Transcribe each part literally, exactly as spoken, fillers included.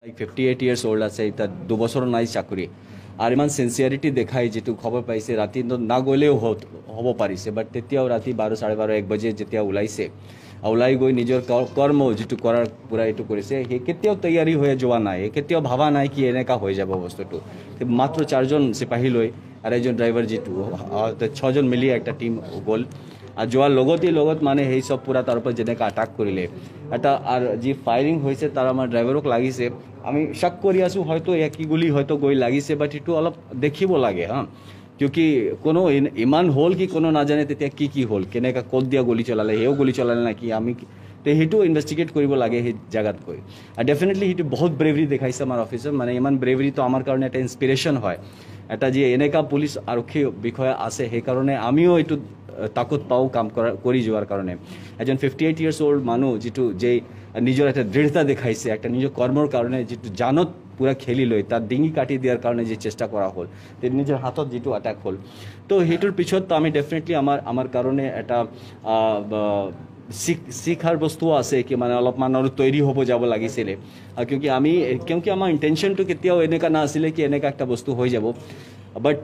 Fifty eight years old আছে, তার দুবছর নাই চাকরি, আর ইমান সিনসিয়ারিটি দেখায় যেটো খবৰ পাইছে ৰাতি না গ'লেও হ'ব পাৰিছে, বাট তেতিয়াও ৰাতি বাৰ চাৰে বাৰ এক বাজে যেতিয়া ওলাইছে, ওলাই গৈ নিজৰ কৰ্ম যিটো কৰাৰ পূৰা এইটো কৰিছে, সেই কেতিয়াও তৈয়াৰী হৈ যোৱা নাই, কেতিয়াও ভাবা নাই কি এনেকুৱা হৈ যাব বস্তুটো। মাত্ৰ চাৰিজন চিপাহী লৈ আৰু এজন ড্ৰাইভাৰ যিটো ছজন মিলি একটা টিম গ'ল, আর যোৱাৰ লগতে লগত মানে সেই সব পুরা তার উপর যেনেকা আটাক কৰিলে এটা, আর যি ফায়ারিং হয়েছে তার আমার ড্রাইভারক লাগিছে, আমি শাক কৰি আছো হয়তো একই গুলি হয়তো গৈ লাগিছে, বাট এইটো অলপ দেখিব লাগে হা, কিউকি কোনো ইমান হ'ল কি কোনো নাজানে তেতিয়া কি কি হ'ল, কেনেকা ক'ত দিয়া গুলি চলালে, সেও গুলি চলালে নাকি, আমি তো সেইটো ইনভেষ্টিগেট কৰিব লাগে সেই জায়গাত গৈ। আর ডেফিনেটলি সেইটো বহুত ব্ৰেভৰি দেখাইছে আমাৰ অফিচত, মানে ইমান ব্ৰেভৰি তো আমার কাৰণে এটা ইনস্পিরেশন হয়, এটা যে এনেকা পুলিশ আৰক্ষী বিষয়া আছে, সেইকাৰণে আমিও এইটো তাকত পাওঁ কাম কৰা কৰি যোৱাৰ কাৰণে। এজন ফিফটি এইট ইয়াৰ্ছ ওল্ড মানুহ যিটো যে নিজৰ এটা দৃঢ়তা দেখাইছে, একটা নিজৰ কৰ্মৰ কাৰণে যিটো জানত পুৰা খেলি লৈ তাৰ ডিঙি কাটি দিয়াৰ কাৰণে যে চেষ্টা কৰা হ'ল, তে নিজৰ হাতত যিটো আটাক হ'ল, তো সেইটোৰ পিছত আমি ডেফিনেটলি আমাৰ আমাৰ কাৰণে এটা শিক্ষাৰ বস্তু আছে কি মানে অলপমান আৰু তৈরি হ'ব যাব লাগিছিলে, কিউকি আমি কিউকি আমাৰ ইণ্টেনশ্যনটো কেতিয়াও এনেকা না আছিলে কি এনেকা একটা বস্তু হৈ যাব, বাট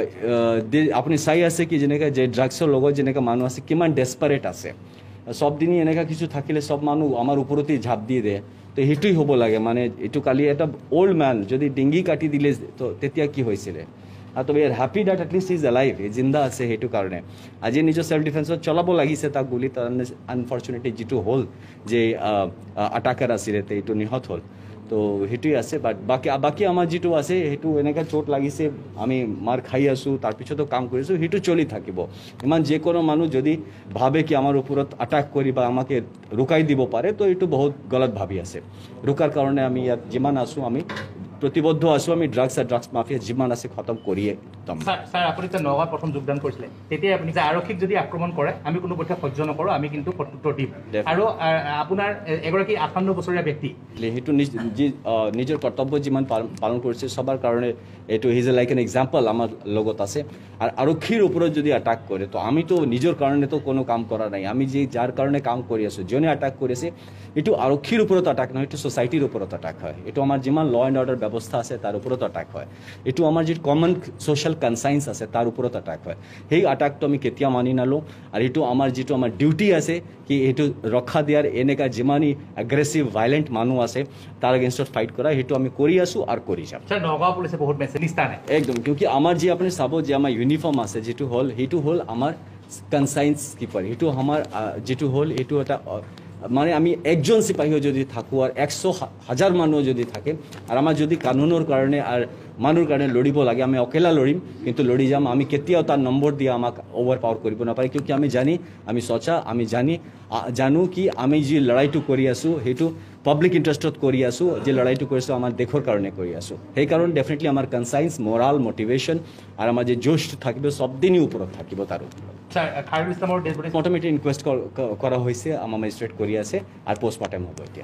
আপুনি চাই আছে কি যেনেকৈ যে ড্ৰাগছৰ লগত যেনেকৈ মানুহ আছে কিমান ডেছপাৰেট আছে, সব দিনই এনেকা কিছু থাকিলে সব মানুহ আমাৰ ওপৰতেই ঝাপ দি দিয়ে, তো সেইটোই হ'ব লাগে। মানে এইটো কালি এটা ওল্ড ম্যান যদি ডিঙি কাটি দিলে তো তেতিয়া কি হৈছিলে, তো we are happy that at least is alive, জিন্দা আছে, সেইটো কাৰণে আজি নিজৰ সেল্ফ ডিফেন্সত চলাব লাগিছে তাক গুলি, তাৰ আনফৰ্চুনেটলি যিটো হ'ল যে আটাকাৰ আছিলে এইটো নিহত হ'ল, তো সেইটোৱে আছে। বাট বাকী বাকী আমাৰ যিটো আছে সেইটো এনেকৈ চোট লাগিছে, আমি মাৰ খাই আছোঁ, তাৰপিছতো কাম কৰিছোঁ, সেইটো চলি থাকিব। ইমান যিকোনো মানুহ যদি ভাবে কি আমাৰ ওপৰত আটাক কৰি বা আমাকে ৰুকাই দিব পাৰে, তো এইটো বহুত গলত ভাবি আছে। ৰুকাৰ কাৰণে আমি ইয়াত যিমান আছোঁ আমি প্ৰতিবদ্ধ আছোঁ, আমি ড্ৰাগছ আৰু ড্ৰাগছ মাফিয়া যিমান আছে খতম কৰিয়ে একদম। স্যার আপনি তো নগাঁৱত প্ৰথম যোগদান কৰিছিলে, তেতিয়া আপুনি যে আৰক্ষীক যদি আক্ৰমণ কৰে আমি কোনো পক্ষে সহ্য নকৰোঁ, আমি কিন্তু প্ৰত্যুত্তৰ দিম, আৰু আপোনাৰ এগৰাকী আঠাৱন্ন বছৰীয়া ব্যক্তি সেইটো নিজৰ কৰ্তব্য যিমান পালন কৰিছে সবার কাৰণে এইটো হিজ লাইক এন এক্সাম্পল আমাৰ লগত আছে। আর আৰক্ষীৰ ওপৰত যদি আটাক কৰে তো আমি তো নিজৰ কাৰণে তো কোনো কাম কৰা নাই, আমি যে যাৰ কাৰণে কাম কৰি আছোঁ, যোনে আটাক কৰিছে এইটো আৰক্ষীৰ ওপৰত আটাক নহয়, এইটো ছ'চাইটিৰ ওপৰত আটাক হয়, এইটো আমাৰ যিমান ল এণ্ড অৰ্ডাৰ ব্যৱস্থা আছে তাৰ ওপৰত আটাক হয়, এইটো আমাৰ যি কমন ছ'চিয়েল কনচাইন্স আছে তাৰ ওপৰত আটাক হয়। সেই আটাকটো আমি কেতিয়া মানি নলওঁ, আৰু এইটো আমাৰ যিটো আমাৰ ডিউটি আছে কি এইটো ৰক্ষা দিয়াৰ, এনেকুৱা যিমানেই এগ্ৰেছিভ ভাইলেণ্ট মানুহ আছে তাৰ এগেইনষ্টত ফাইট কৰা, সেইটো আমি কৰি আছোঁ আৰু কৰি যাম। নগাঁও পুলিচে বহুত মেছেলিস্তা নাই একদম, কিউকি আমাৰ যি আপুনি চাব যে আমাৰ ইউনিফৰ্ম আছে যিটো হ'ল সেইটো হ'ল আমাৰ কনচাইন্স কিপাৰ, সেইটো আমাৰ যিটো হ'ল এইটো এটা মানে আমি একজন চিপাহীও যদি থাকোঁ আৰু একশো হাজাৰ মানুহ যদি থাকে, আৰু আমাৰ যদি কানুনৰ কাৰণে আৰু মানুহৰ কাৰণে লৰিব লাগে, আমি অকেলা লৰিম কিন্তু লৰি যাম, আমি কেতিয়াও তাৰ নম্বৰ দিয়া আমাক অভাৰ পাৱাৰ কৰিব নাপাৰে, কিউকি আমি জানি আমি সঁচা, আমি জানি জানো কি আমি যি লৰাইটো কৰি আছোঁ সেইটো পাব্লিক ইণ্টাৰেষ্টত কৰি আছোঁ, যে লৰাইটো কৰিছোঁ আমাৰ দেশৰ কাৰণে কৰি আছোঁ, সেইকাৰণে ডেফিনেটলি আমাৰ কনচাইন্স, মৰাল, মটিভেশ্যন আৰু আমাৰ যে জোশটো থাকিব সব দিনই ওপৰত থাকিব। তাৰ মোটামুটি ইনকুৱেষ্ট কৰা হৈছে, আমাৰ মেজিষ্ট্ৰেট কৰি আছে আৰু পোষ্টমৰ্টেম হ'ব এতিয়া।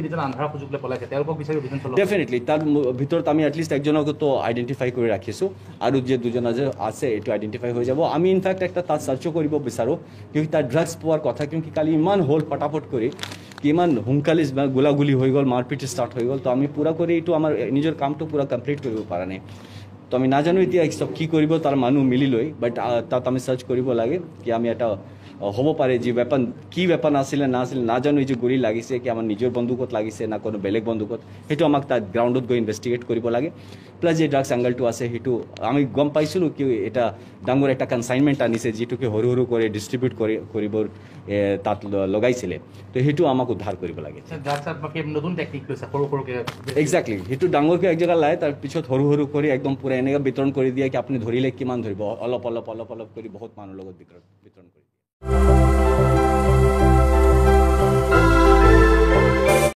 ডেফিনেটলি তাৰ ভিতৰত আমি এটলিষ্ট একজনক তো আইডেণ্টিফাই কৰি ৰাখিছোঁ, আৰু যে দুজন আছে এইটো আইডেণ্টিফাই হৈ যাব। আমি ইনফেক্ট একটা তাত চাৰ্চো কৰিব বিচাৰোঁ, কিউকি তাৰ ড্ৰাগছ পোৱাৰ কথা, কিউকি কালি ইমান হ'ল পটাপট কৰি কিমান সোনকালে গোলাগুলি হৈ গ'ল, মাৰপিট ষ্টাৰ্ট হৈ গ'ল, তো আমি পূৰা কৰি এইটো আমাৰ নিজৰ কামটো পূৰা কমপ্লিট কৰিব পৰা নাই। তো আমি নাজানো এতিয়া চব কি কৰিব তাৰ মানুহ মিলি লৈ, বাট তাত আমি চাৰ্চ কৰিব লাগে কি আমি এটা হ'ব পাৰে যি ৱেপন, কি ৱেপন আছিলে না আছিলে নাজানো, এই যে গুলি লাগিছে কি আমাৰ নিজৰ বন্দুকত লাগিছে না কোনো বেলেগ বন্দুকত, সেইটো আমাক তাত গ্ৰাউণ্ডত গৈ ইনভেষ্টিগেট কৰিব লাগে। প্লাছ যে ড্ৰাগছ এংগলটো আছে সেইটো আমি গম পাইছিলোঁ কি এটা ডাঙৰ এটা কনচাইনমেণ্ট আনিছে, যিটোকে সৰু সৰু কৰি ডিষ্ট্ৰিবিউট কৰি কৰিব তাত লগাইছিলে, তো সেইটো আমাক উদ্ধাৰ কৰিব লাগে। এক্সাক্টলি, সেইটো ডাঙৰকৈ এক জেগা লাই তাৰপিছত সৰু সৰু কৰি একদম পূৰা এনেকৈ বিতৰণ কৰি দিয়ে কি আপুনি ধৰিলে কিমান ধৰিব, অলপ অলপ অলপ অলপ কৰি বহুত মানুহৰ লগত বিতৰণ কৰি দিয়ে।